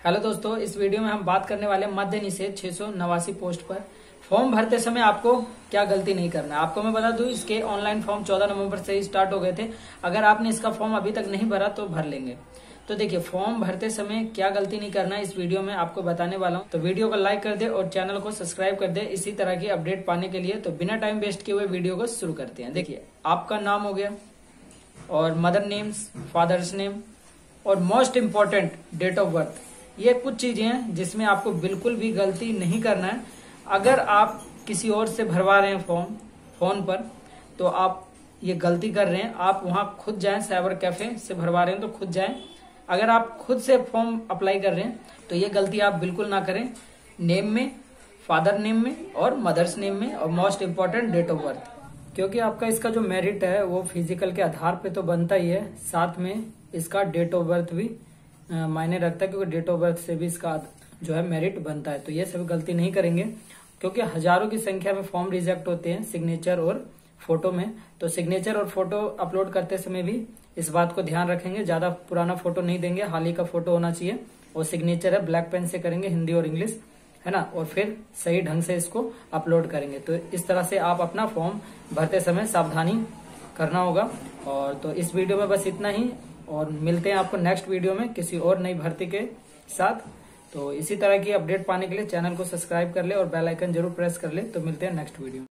Hello दोस्तों, इस video में हम बात करने वाले हैं मद्य निषेध 689 पोस्ट पर। फॉर्म भरते समय आपको क्या गलती नहीं करना है। आपको मैं बता दूं, इसके ऑनलाइन फॉर्म 14 नवंबर से ही स्टार्ट हो गए थे। अगर आपने इसका फॉर्म अभी तक नहीं भरा तो भर लेंगे। तो देखिए, फॉर्म भरते समय क्या गलती नहीं करना है इस वीडियो में आपको बताने वाला हूँ। तो वीडियो को लाइक कर दे और चैनल को सब्सक्राइब कर दे इसी तरह की अपडेट पाने के लिए। तो बिना टाइम वेस्ट किए हुए वीडियो को शुरू करते हैं। देखिए, आपका नाम हो गया और मदर नेम्स, फादर्स नेम और most important date of birth. ये कुछ चीजें हैं जिसमें आपको बिल्कुल भी गलती नहीं करना है। अगर आप किसी और से भरवा रहे हैं फॉर्म फोन पर तो आप ये गलती कर रहे हैं। आप वहां खुद जाएं, साइबर कैफे से भरवा रहे हैं तो खुद जाएं। अगर आप खुद से फॉर्म अप्लाई कर रहे हैं तो ये गलती आप बिल्कुल ना करें। नेम में, फादर नेम में और मदर्स नेम में और most important date of birth, क्योंकि आपका इसका जो मेरिट है वो फिजिकल के आधार पे तो बनता ही है, साथ में इसका डेट ऑफ बर्थ भी मायने रखता है, क्योंकि डेट ऑफ बर्थ से भी इसका जो है मेरिट बनता है। तो ये सब गलती नहीं करेंगे, क्योंकि हजारों की संख्या में फॉर्म रिजेक्ट होते हैं सिग्नेचर और फोटो में। तो सिग्नेचर और फोटो अपलोड करते समय भी इस बात को ध्यान रखेंगे, ज्यादा पुराना फोटो नहीं देंगे, हाल ही का फोटो होना चाहिए। और सिग्नेचर है ब्लैक पेन से करेंगे, हिंदी और इंग्लिश, है ना, और फिर सही ढंग से इसको अपलोड करेंगे। तो इस तरह से आप अपना फॉर्म भरते समय सावधानी करना होगा। और तो इस वीडियो में बस इतना ही, और मिलते हैं आपको नेक्स्ट वीडियो में किसी और नई भर्ती के साथ। तो इसी तरह की अपडेट पाने के लिए चैनल को सब्सक्राइब कर ले और बेल आइकन जरूर प्रेस कर ले। तो मिलते हैं नेक्स्ट वीडियो में।